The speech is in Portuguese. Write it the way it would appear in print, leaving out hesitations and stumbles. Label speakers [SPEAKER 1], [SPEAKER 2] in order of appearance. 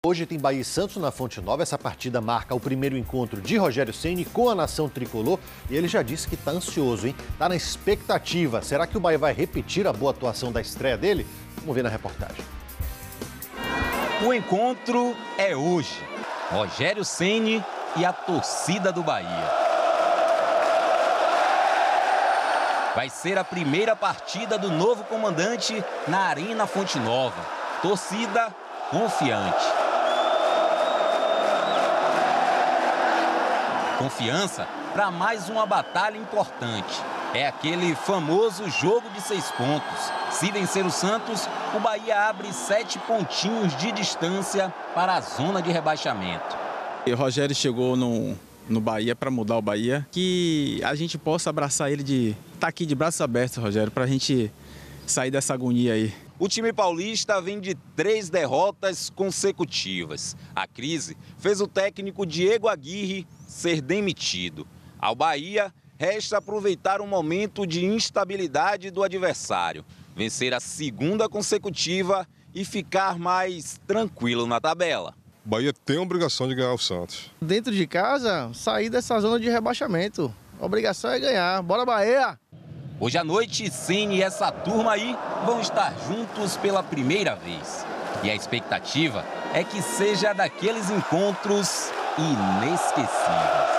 [SPEAKER 1] Hoje tem Bahia e Santos na Fonte Nova. Essa partida marca o primeiro encontro de Rogério Ceni com a nação tricolor. E ele já disse que está ansioso, hein? Está na expectativa. Será que o Bahia vai repetir a boa atuação da estreia dele? Vamos ver na reportagem.
[SPEAKER 2] O encontro é hoje. Rogério Ceni e a torcida do Bahia. Vai ser a primeira partida do novo comandante na Arena Fonte Nova. Torcida confiante. Confiança para mais uma batalha importante. É aquele famoso jogo de 6 pontos. Se vencer o Santos, o Bahia abre 7 pontinhos de distância para a zona de rebaixamento.
[SPEAKER 3] O Rogério chegou no Bahia para mudar o Bahia. Que a gente possa abraçar ele de estar aqui de braços abertos, Rogério, para a gente sair dessa agonia aí.
[SPEAKER 2] O time paulista vem de 3 derrotas consecutivas. A crise fez o técnico Diego Aguirre ser demitido. Ao Bahia, resta aproveitar um momento de instabilidade do adversário, vencer a 2ª consecutiva e ficar mais tranquilo na tabela.
[SPEAKER 4] O Bahia tem a obrigação de ganhar o Santos.
[SPEAKER 5] Dentro de casa, sair dessa zona de rebaixamento. A obrigação é ganhar. Bora, Bahia!
[SPEAKER 2] Hoje à noite, Ceni e essa turma aí vão estar juntos pela primeira vez. E a expectativa é que seja daqueles encontros inesquecíveis.